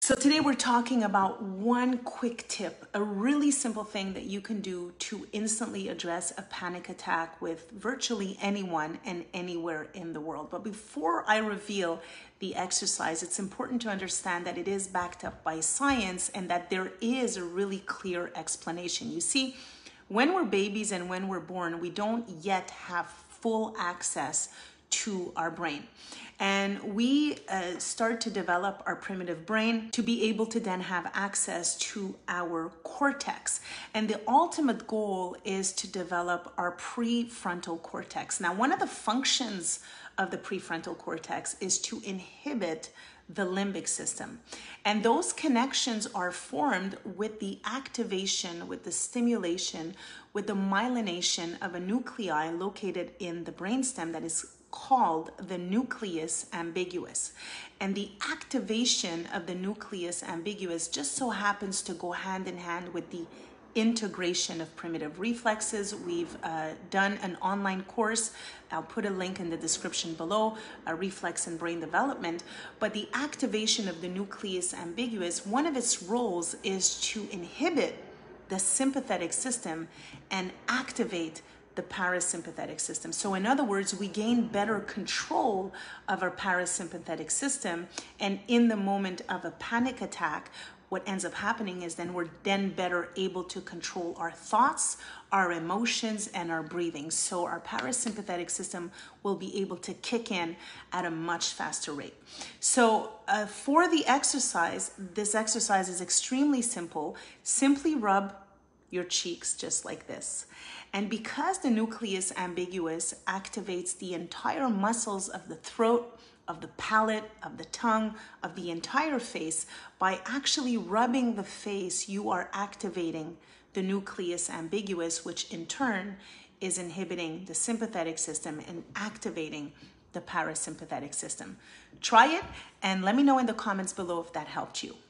So today we're talking about one quick tip, a really simple thing that you can do to instantly address a panic attack with virtually anyone and anywhere in the world. But before I reveal the exercise, it's important to understand that it is backed up by science and that there is a really clear explanation. You see, when we're babies and when we're born, we don't yet have full access to our brain. And we start to develop our primitive brain to be able to then have access to our cortex. And the ultimate goal is to develop our prefrontal cortex. Now, one of the functions of the prefrontal cortex is to inhibit the limbic system. And those connections are formed with the activation, with the stimulation, with the myelination of a nuclei located in the brainstem that is called the nucleus ambiguous. And the activation of the nucleus ambiguous just so happens to go hand in hand with the integration of primitive reflexes. We've done an online course. I'll put a link in the description below, Reflex and Brain Development. But the activation of the nucleus ambiguous, one of its roles is to inhibit the sympathetic system and activate the parasympathetic system. So in other words, we gain better control of our parasympathetic system. And in the moment of a panic attack, what ends up happening is then we're better able to control our thoughts, our emotions, and our breathing. So our parasympathetic system will be able to kick in at a much faster rate. So for the exercise, this exercise is extremely simple. Simply rub your cheeks just like this. And because the nucleus ambiguous activates the entire muscles of the throat, of the palate, of the tongue, of the entire face, by actually rubbing the face, you are activating the nucleus ambiguous, which in turn is inhibiting the sympathetic system and activating the parasympathetic system. Try it and let me know in the comments below if that helped you.